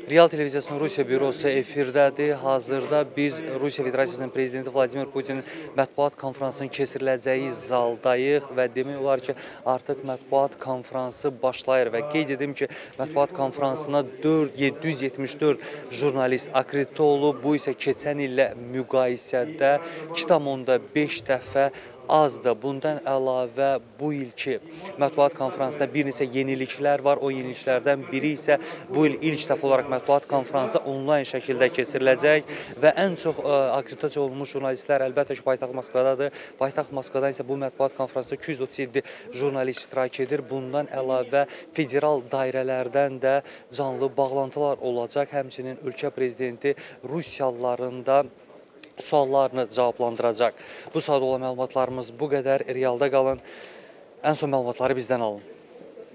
Real Televiziyasının Rusiya bürosu efirdədir. Hazırda biz Rusiya Federasiyasının Prezidenti Vladimir Putinin mətbuat konferansının keçiriləcəyi zaldayıq və demək olar ki, artıq mətbuat konferansı başlayır və qeyd edim ki, mətbuat konferansına 774 jurnalist akreditə olub. Bu isə keçən illə müqayisədə 2,5 dəfə azdır. Bundan əlavə bu ilki mətbuat konferansında bir neçə yeniliklər var. O yeniliklərdən biri isə bu il ilk dəfə olaraq mətbuat konferansı onlayn şəkildə keçiriləcək və ən çox akreditasiya olunmuş jurnalistlər əlbəttə ki, paytaxt Moskvadadır. Paytaxt Moskvadan isə bu mətbuat konferansında 237 jurnalist iştirak edir. Bundan əlavə federal dairələrdən də canlı bağlantılar olacaq. Həmçinin ölkə prezidenti Rusiyalıların da suallarını cavablandıracaq. Bu saat olan məlumatlarımız bu qədər. Realda qalın. Ən son məlumatları bizdən alın.